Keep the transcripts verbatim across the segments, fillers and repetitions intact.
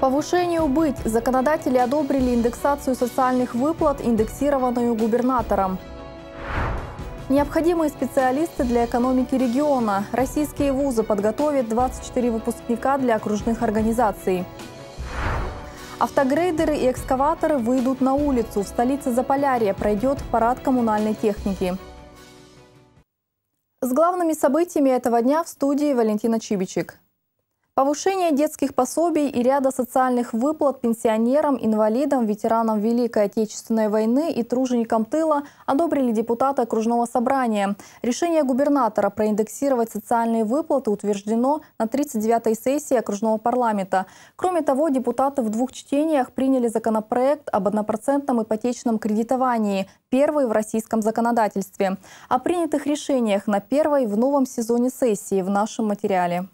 Повышению быть. Законодатели одобрили индексацию социальных выплат, индексированную губернатором. Необходимые специалисты для экономики региона. Российские вузы подготовят двадцать четыре выпускника для окружных организаций. Автогрейдеры и экскаваторы выйдут на улицу. В столице Заполярья пройдет парад коммунальной техники. С главными событиями этого дня в студии Валентина Чибичек. Повышение детских пособий и ряда социальных выплат пенсионерам, инвалидам, ветеранам Великой Отечественной войны и труженикам тыла одобрили депутаты окружного собрания. Решение губернатора проиндексировать социальные выплаты утверждено на тридцать девятой сессии окружного парламента. Кроме того, депутаты в двух чтениях приняли законопроект об однопроцентном ипотечном кредитовании, первый в российском законодательстве. О принятых решениях на первой в новом сезоне сессии в нашем материале.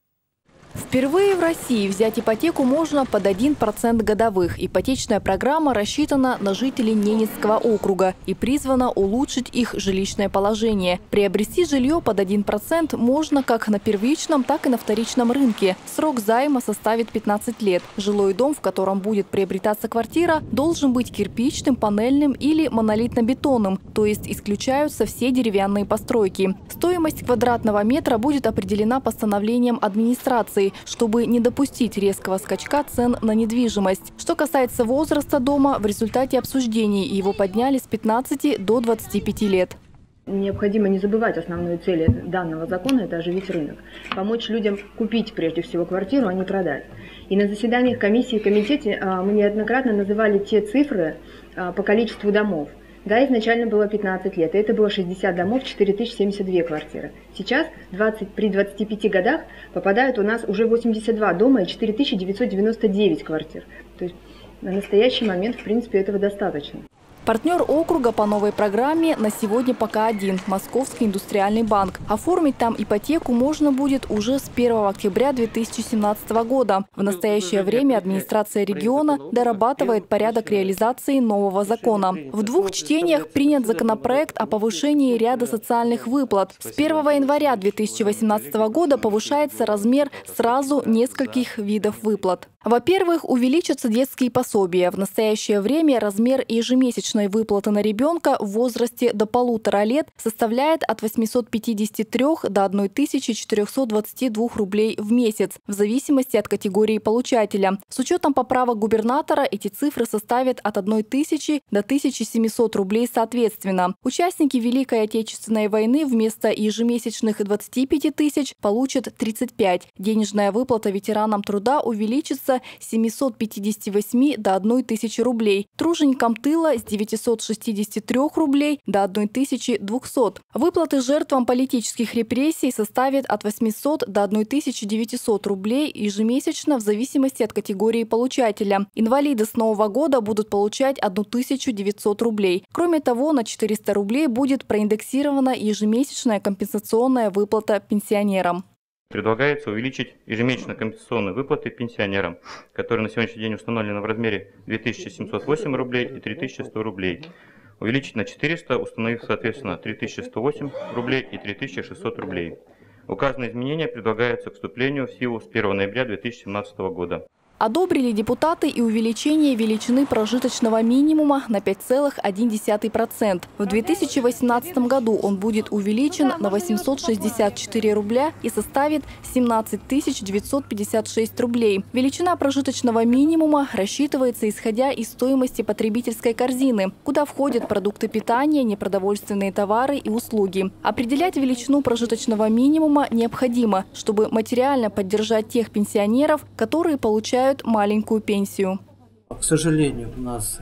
Впервые в России взять ипотеку можно под один процент годовых. Ипотечная программа рассчитана на жителей Ненецкого округа и призвана улучшить их жилищное положение. Приобрести жилье под один процент можно как на первичном, так и на вторичном рынке. Срок займа составит пятнадцать лет. Жилой дом, в котором будет приобретаться квартира, должен быть кирпичным, панельным или монолитно-бетонным, то есть исключаются все деревянные постройки. Стоимость квадратного метра будет определена постановлением администрации, чтобы не допустить резкого скачка цен на недвижимость. Что касается возраста дома, в результате обсуждений его подняли с пятнадцати до двадцати пяти лет. Необходимо не забывать основную цель данного закона – это оживить рынок. Помочь людям купить прежде всего квартиру, а не продать. И на заседаниях комиссии и комитете мы неоднократно называли те цифры по количеству домов. Да, изначально было пятнадцать лет, и это было шестьдесят домов, четыре тысячи семьдесят две квартиры. Сейчас двадцать, при двадцати пяти годах попадают у нас уже восемьдесят два дома и четыре тысячи девятьсот девяносто девять квартир. То есть на настоящий момент, в принципе, этого достаточно. Партнер округа по новой программе на сегодня пока один – Московский индустриальный банк. Оформить там ипотеку можно будет уже с первого октября две тысячи семнадцатого года. В настоящее время администрация региона дорабатывает порядок реализации нового закона. В двух чтениях принят законопроект о повышении ряда социальных выплат. С первого января две тысячи восемнадцатого года повышается размер сразу нескольких видов выплат. Во-первых, увеличатся детские пособия. В настоящее время размер ежемесячной выплаты на ребенка в возрасте до полутора лет составляет от восьмисот пятидесяти трёх до тысячи четырёхсот двадцати двух рублей в месяц, в зависимости от категории получателя. С учетом поправок губернатора эти цифры составят от одной тысячи до тысячи семисот рублей соответственно. Участники Великой Отечественной войны вместо ежемесячных двадцати пяти тысяч получат тридцать пять. Денежная выплата ветеранам труда увеличится с семисот пятидесяти восьми до одной тысячи рублей. Труженикам тыла с девятисот шестидесяти трёх рублей до тысячи двухсот. Выплаты жертвам политических репрессий составят от восьмисот до тысячи девятисот рублей ежемесячно в зависимости от категории получателя. Инвалиды с Нового года будут получать тысячу девятьсот рублей. Кроме того, на четыреста рублей будет проиндексирована ежемесячная компенсационная выплата пенсионерам. Предлагается увеличить ежемесячно компенсационные выплаты пенсионерам, которые на сегодняшний день установлены в размере две тысячи семьсот восемь рублей и три тысячи сто рублей. Увеличить на четыреста, установив соответственно три тысячи сто восемь рублей и три тысячи шестьсот рублей. Указанные изменения предлагаются к вступлению в силу с первого ноября две тысячи семнадцатого года. Одобрили депутаты и увеличение величины прожиточного минимума на пять целых одна десятая процента. В две тысячи восемнадцатом году он будет увеличен на восемьсот шестьдесят четыре рубля и составит семнадцать тысяч девятьсот пятьдесят шесть рублей. Величина прожиточного минимума рассчитывается исходя из стоимости потребительской корзины, куда входят продукты питания, непродовольственные товары и услуги. Определять величину прожиточного минимума необходимо, чтобы материально поддержать тех пенсионеров, которые получают маленькую пенсию. К сожалению, у нас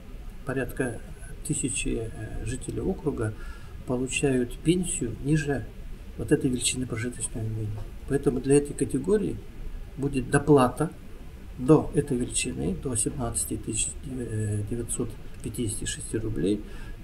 порядка тысячи жителей округа получают пенсию ниже вот этой величины прожиточного минимума. Поэтому для этой категории будет доплата до этой величины, до семнадцати тысяч девятисот пятидесяти шести рублей,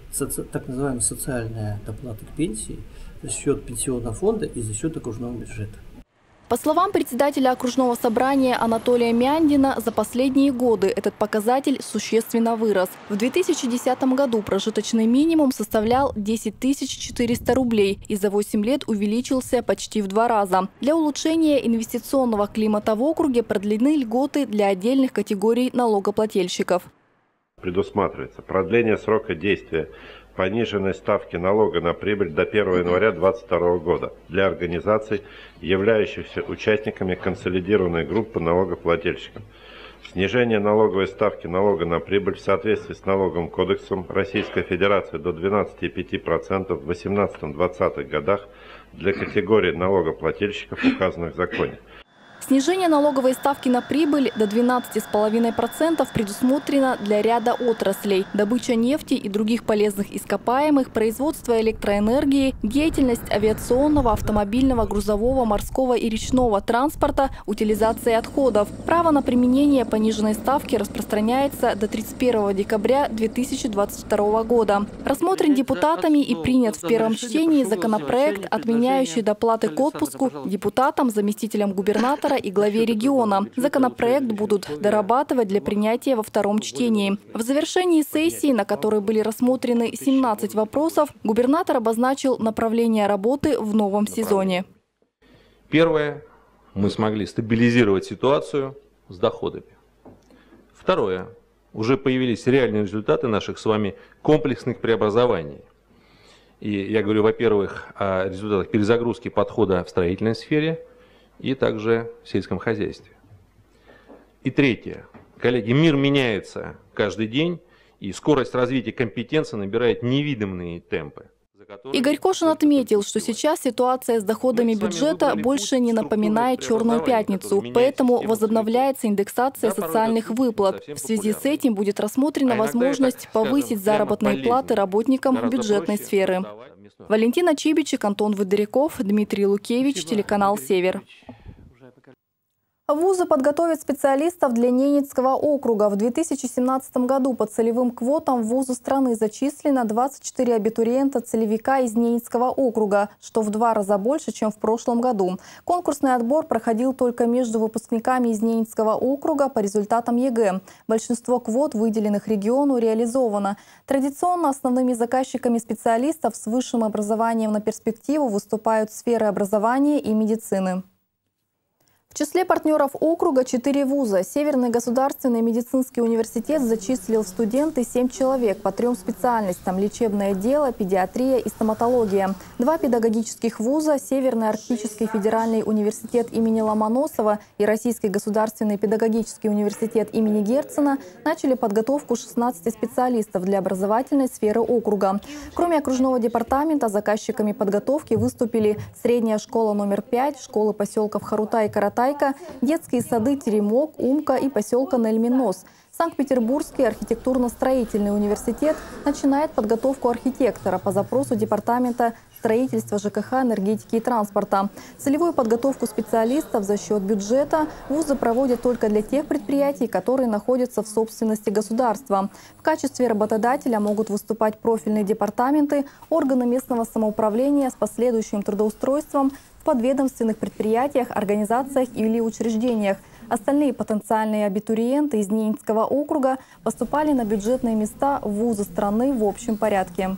так называемая социальная доплата к пенсии за счет пенсионного фонда и за счет окружного бюджета. По словам председателя окружного собрания Анатолия Мяндина, за последние годы этот показатель существенно вырос. В две тысячи десятом году прожиточный минимум составлял десять тысяч четыреста рублей и за восемь лет увеличился почти в два раза. Для улучшения инвестиционного климата в округе продлены льготы для отдельных категорий налогоплательщиков. Предусматривается продление срока действия пониженной ставки налога на прибыль до первого января две тысячи двадцать второго года для организаций, являющихся участниками консолидированной группы налогоплательщиков. Снижение налоговой ставки налога на прибыль в соответствии с налоговым кодексом Российской Федерации до двенадцати и пяти процентов в две тысячи восемнадцатом — две тысячи двадцатых годах для категории налогоплательщиков, указанных в законе. Снижение налоговой ставки на прибыль до двенадцати с половиной процентов предусмотрено для ряда отраслей: добыча нефти и других полезных ископаемых, производство электроэнергии, деятельность авиационного, автомобильного, грузового, морского и речного транспорта, утилизация отходов. Право на применение пониженной ставки распространяется до тридцать первого декабря две тысячи двадцать второго года. Рассмотрен депутатами и принят в первом чтении законопроект, отменяющий доплаты к отпуску депутатам, заместителям губернатора и главе региона. Законопроект будут дорабатывать для принятия во втором чтении. В завершении сессии, на которой были рассмотрены семнадцать вопросов, губернатор обозначил направление работы в новом сезоне. Первое. Мы смогли стабилизировать ситуацию с доходами. Второе. Уже появились реальные результаты наших с вами комплексных преобразований. И я говорю, во-первых, о результатах перезагрузки подхода в строительной сфере и также в сельском хозяйстве. И третье. Коллеги, мир меняется каждый день, и скорость развития компетенций набирает невиданные темпы. Игорь Кошин отметил, что сейчас ситуация с доходами бюджета больше не напоминает Черную пятницу, поэтому возобновляется индексация социальных выплат. В связи с этим будет рассмотрена возможность повысить заработные платы работникам бюджетной сферы. Валентина Чибичек, Антон Выдыряков, Дмитрий Лукевич, телеканал «Север». Вузы подготовят специалистов для Ненецкого округа. В две тысячи семнадцатом году по целевым квотам в вузы страны зачислено двадцать четыре абитуриента-целевика из Ненецкого округа, что в два раза больше, чем в прошлом году. Конкурсный отбор проходил только между выпускниками из Ненецкого округа по результатам ЕГЭ. Большинство квот, выделенных региону, реализовано. Традиционно основными заказчиками специалистов с высшим образованием на перспективу выступают сферы образования и медицины. В числе партнеров округа четыре вуза. Северный государственный медицинский университет зачислил в студенты семь человек по трем специальностям – лечебное дело, педиатрия и стоматология. Два педагогических вуза – Северный арктический федеральный университет имени Ломоносова и Российский государственный педагогический университет имени Герцена – начали подготовку шестнадцати специалистов для образовательной сферы округа. Кроме окружного департамента, заказчиками подготовки выступили средняя школа номер пять, школы поселков Харута и Каратай, детские сады Теремок, Умка и поселка Нельминос. Санкт-Петербургский архитектурно-строительный университет начинает подготовку архитектора по запросу Департамента строительства, ЖКХ, энергетики и транспорта. Целевую подготовку специалистов за счет бюджета вузы проводят только для тех предприятий, которые находятся в собственности государства. В качестве работодателя могут выступать профильные департаменты, органы местного самоуправления с последующим трудоустройством в подведомственных предприятиях, организациях или учреждениях. Остальные потенциальные абитуриенты из Ненецкого округа поступали на бюджетные места в вузы страны в общем порядке.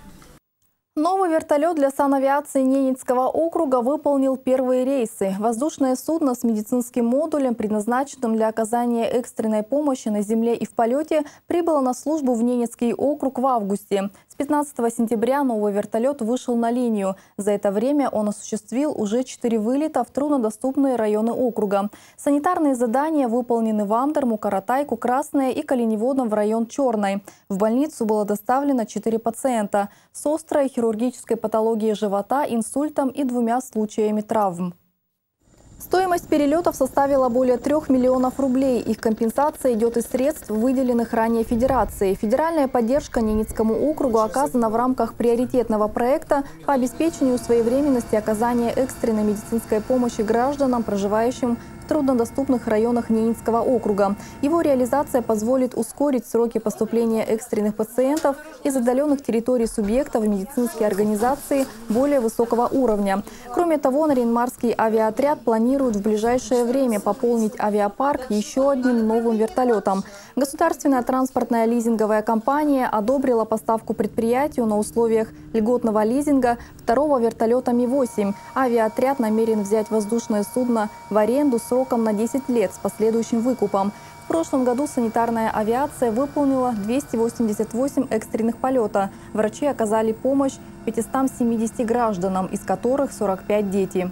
Новый вертолет для санавиации Ненецкого округа выполнил первые рейсы. Воздушное судно с медицинским модулем, предназначенным для оказания экстренной помощи на земле и в полете, прибыло на службу в Ненецкий округ в августе. С пятнадцатого сентября новый вертолет вышел на линию. За это время он осуществил уже четыре вылета в труднодоступные районы округа. Санитарные задания выполнены в Амдерму, Каратайку, Красное и Калиневодом в район Черной. В больницу было доставлено четыре пациента с острой хирургической патологией живота, инсультом и двумя случаями травм. Стоимость перелетов составила более трех миллионов рублей. Их компенсация идет из средств, выделенных ранее Федерацией. Федеральная поддержка Ненецкому округу оказана в рамках приоритетного проекта по обеспечению своевременности оказания экстренной медицинской помощи гражданам, проживающим в труднодоступных районах Ненецкого округа. Его реализация позволит ускорить сроки поступления экстренных пациентов из отдаленных территорий субъектов в медицинские организации более высокого уровня. Кроме того, Нарьян-Марский авиаотряд планирует в ближайшее время пополнить авиапарк еще одним новым вертолетом. Государственная транспортная лизинговая компания одобрила поставку предприятию на условиях льготного лизинга второго вертолета Ми восемь. Авиаотряд намерен взять воздушное судно в аренду сроком на десять лет с последующим выкупом. В прошлом году санитарная авиация выполнила двести восемьдесят восемь экстренных полета. Врачи оказали помощь пятистам семидесяти гражданам, из которых сорок пять дети.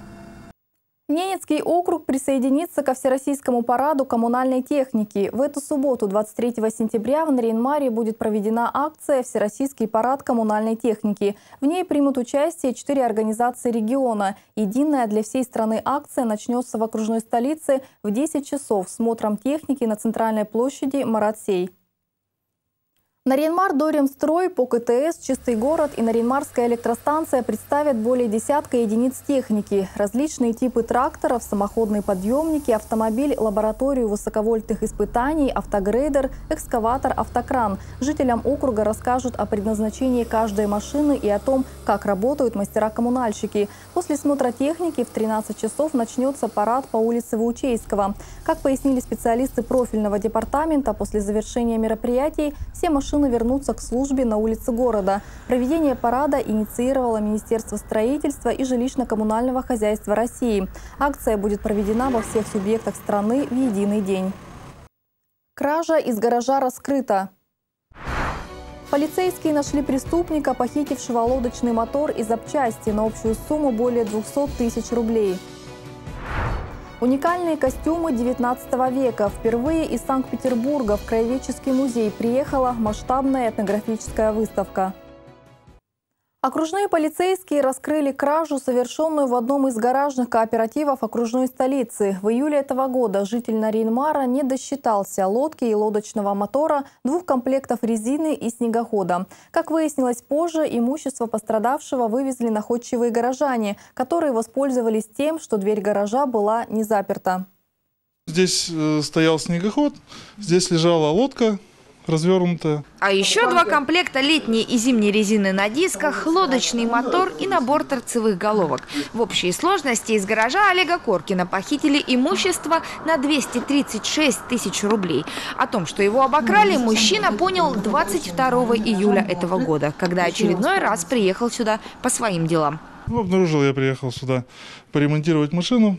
Ненецкий округ присоединится ко Всероссийскому параду коммунальной техники. В эту субботу, двадцать третьего сентября, в Нарьян-Маре будет проведена акция «Всероссийский парад коммунальной техники». В ней примут участие четыре организации региона. Единая для всей страны акция начнется в окружной столице в десять часов смотром техники на центральной площади Марат-Сей. Нарьян-Мар, Дорремстрой, ПОКТС, Чистый город и Нарьян-Марская электростанция представят более десятка единиц техники. Различные типы тракторов, самоходные подъемники, автомобиль, лабораторию высоковольтных испытаний, автогрейдер, экскаватор, автокран. Жителям округа расскажут о предназначении каждой машины и о том, как работают мастера-коммунальщики. После смотра техники в тринадцать часов начнется парад по улице Ваучейского. Как пояснили специалисты профильного департамента, после завершения мероприятий все машины вернутся к службе на улице города. Проведение парада инициировало Министерство строительства и жилищно-коммунального хозяйства России. Акция будет проведена во всех субъектах страны в единый день. Кража из гаража раскрыта. Полицейские нашли преступника, похитившего лодочный мотор и запчасти на общую сумму более двухсот тысяч рублей. Уникальные костюмы девятнадцатого века. Впервые из Санкт-Петербурга в Краеведческий музей приехала масштабная этнографическая выставка. Окружные полицейские раскрыли кражу, совершенную в одном из гаражных кооперативов окружной столицы. В июле этого года житель Нарьян-Мара не досчитался лодки и лодочного мотора, двух комплектов резины и снегохода. Как выяснилось позже, имущество пострадавшего вывезли находчивые горожане, которые воспользовались тем, что дверь гаража была не заперта. Здесь э, стоял снегоход, здесь лежала лодка развернутая. А еще два комплекта летней и зимней резины на дисках, лодочный мотор и набор торцевых головок. В общей сложности из гаража Олега Коркина похитили имущество на двести тридцать шесть тысяч рублей. О том, что его обокрали, мужчина понял двадцать второго июля этого года, когда очередной раз приехал сюда по своим делам. Ну, обнаружил, я приехал сюда поремонтировать машину,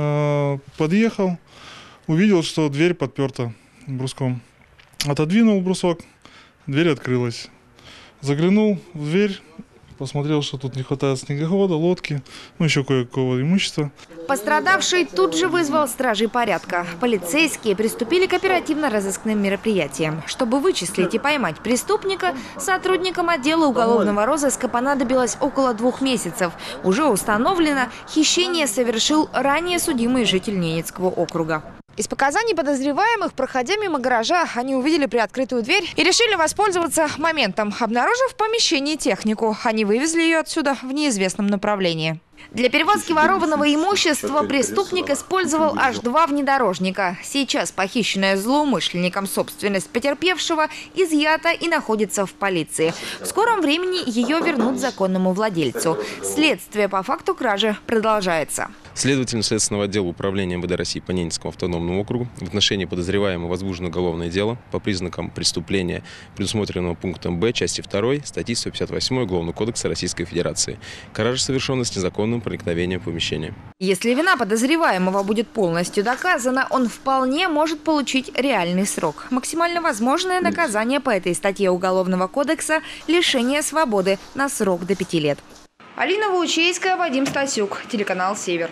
э, подъехал, увидел, что дверь подперта бруском. Отодвинул брусок, дверь открылась. Заглянул в дверь, посмотрел, что тут не хватает снегохода, лодки, ну еще кое-какого имущества. Пострадавший тут же вызвал стражей порядка. Полицейские приступили к оперативно-розыскным мероприятиям. Чтобы вычислить и поймать преступника, сотрудникам отдела уголовного розыска понадобилось около двух месяцев. Уже установлено, хищение совершил ранее судимый житель Ненецкого округа. Из показаний подозреваемых, проходя мимо гаража, они увидели приоткрытую дверь и решили воспользоваться моментом. Обнаружив в помещении технику, они вывезли ее отсюда в неизвестном направлении. Для перевозки ворованного имущества преступник использовал аж два внедорожника. Сейчас похищенная злоумышленником собственность потерпевшего изъята и находится в полиции. В скором времени ее вернут законному владельцу. Следствие по факту кражи продолжается. Следователям Следственного отдела управления МВД России по Ненецкому автономному округу в отношении подозреваемого возбуждено уголовное дело по признакам преступления, предусмотренного пунктом Б части второй статьи сто пятьдесят восемь Уголовного кодекса Российской Федерации. Кража совершена с незаконным проникновением в помещение. Если вина подозреваемого будет полностью доказана, он вполне может получить реальный срок. Максимально возможное наказание по этой статье Уголовного кодекса – лишение свободы на срок до пяти лет. Алина Ваучейская, Вадим Стасюк, телеканал «Север».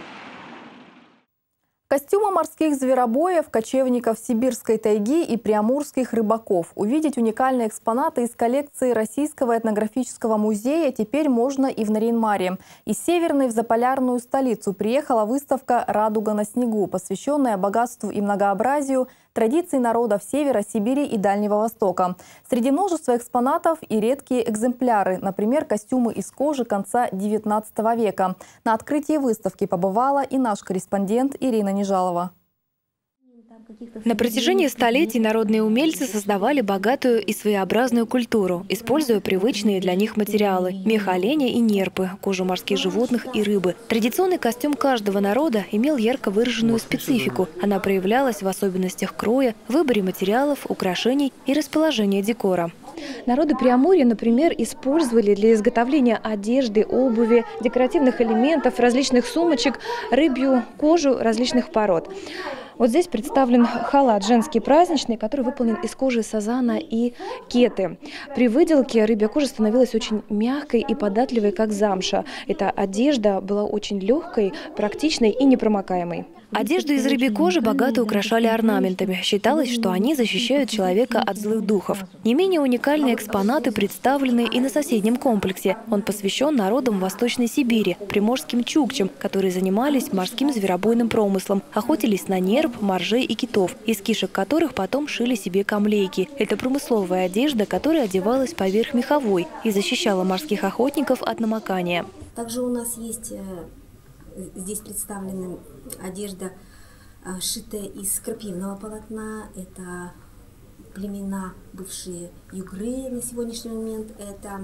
Костюмы морских зверобоев, кочевников сибирской тайги и приамурских рыбаков. Увидеть уникальные экспонаты из коллекции Российского этнографического музея теперь можно и в Нарьян-Маре. Из Северной в заполярную столицу приехала выставка «Радуга на снегу», посвященная богатству и многообразию традиции народов Севера, Сибири и Дальнего Востока. Среди множества экспонатов и редкие экземпляры, например, костюмы из кожи конца девятнадцатого века. На открытии выставки побывала и наш корреспондент Ирина Нежалова. На протяжении столетий народные умельцы создавали богатую и своеобразную культуру, используя привычные для них материалы – мех оленя и нерпы, кожу морских животных и рыбы. Традиционный костюм каждого народа имел ярко выраженную специфику. Она проявлялась в особенностях кроя, выборе материалов, украшений и расположения декора. Народы Преамурья, например, использовали для изготовления одежды, обуви, декоративных элементов, различных сумочек, рыбью кожу различных пород. Вот здесь представлен халат женский праздничный, который выполнен из кожи сазана и кеты. При выделке рыбья кожа становилась очень мягкой и податливой, как замша. Эта одежда была очень легкой, практичной и непромокаемой. Одежду из рыбьей кожи богато украшали орнаментами. Считалось, что они защищают человека от злых духов. Не менее уникальные экспонаты представлены и на соседнем комплексе. Он посвящен народам Восточной Сибири, приморским чукчам, которые занимались морским зверобойным промыслом, охотились на нерп, моржей и китов, из кишек которых потом шили себе камлейки. Это промысловая одежда, которая одевалась поверх меховой и защищала морских охотников от намокания. Также у нас есть... Здесь представлена одежда, шитая из крапивного полотна. Это племена, бывшие югры на сегодняшний момент. Это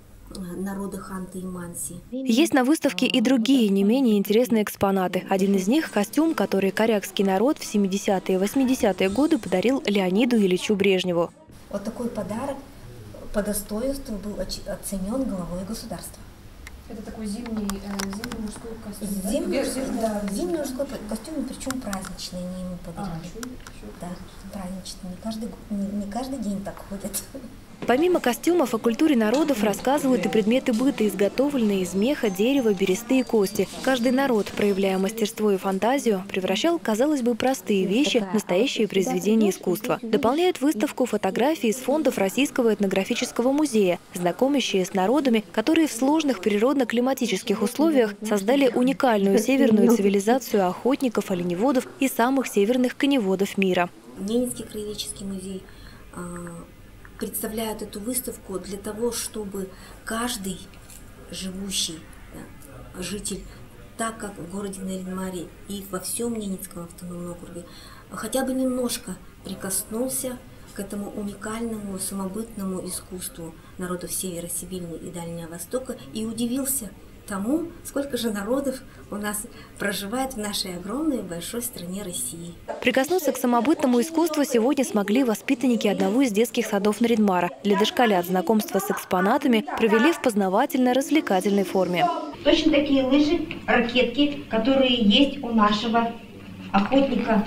народы Ханты и Манси. Есть на выставке и другие не менее интересные экспонаты. Один из них – костюм, который корякский народ в семидесятые и восьмидесятые годы подарил Леониду Ильичу Брежневу. Вот такой подарок по достоинству был оценен главой государства. Это такой зимний, э, зимний мужской костюм, зимний, да? Да, зимний мужской костюм, причем праздничный, они ему подарили. А, чуть, чуть. Да, праздничный, не каждый, не, не каждый день так ходят. Помимо костюмов, о культуре народов рассказывают и предметы быта, изготовленные из меха, дерева, бересты и кости. Каждый народ, проявляя мастерство и фантазию, превращал, казалось бы, простые вещи в настоящие произведения искусства. Дополняют выставку фотографии из фондов Российского этнографического музея, знакомящие с народами, которые в сложных природно-климатических условиях создали уникальную северную цивилизацию охотников, оленеводов и самых северных коневодов мира. Ненецкий краеведческий музей представляют эту выставку для того, чтобы каждый живущий, да, житель, так как в городе Нарьян-Маре и во всем Ненецком автономном округе, хотя бы немножко прикоснулся к этому уникальному самобытному искусству народов Севера, Сибири и Дальнего Востока и удивился тому, сколько же народов у нас проживает в нашей огромной большой стране России. Прикоснуться к самобытному искусству сегодня смогли воспитанники одного из детских садов Нарьян-Мара. Для дошколят знакомство с экспонатами провели в познавательно-развлекательной форме. Точно такие лыжи, ракетки, которые есть у нашего охотника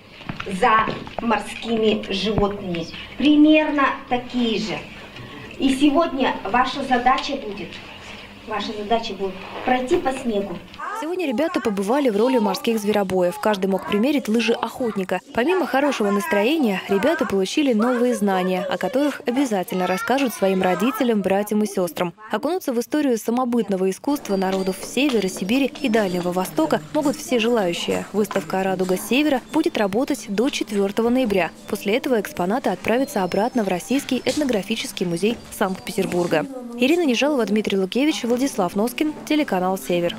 за морскими животными. Примерно такие же. И сегодня ваша задача будет... Ваша задача будет пройти по снегу. Сегодня ребята побывали в роли морских зверобоев. Каждый мог примерить лыжи охотника. Помимо хорошего настроения, ребята получили новые знания, о которых обязательно расскажут своим родителям, братьям и сестрам. Окунуться в историю самобытного искусства народов Севера, Сибири и Дальнего Востока могут все желающие. Выставка «Радуга Севера» будет работать до четвёртого ноября. После этого экспонаты отправятся обратно в Российский этнографический музей Санкт-Петербурга. Ирина Нежалова, Дмитрий Лукевич, Владислав Носкин, телеканал «Север».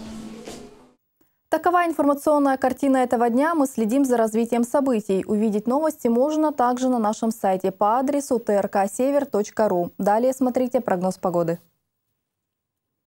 Такова информационная картина этого дня. Мы следим за развитием событий. Увидеть новости можно также на нашем сайте по адресу тэ эр ка север точка ру. Далее смотрите прогноз погоды.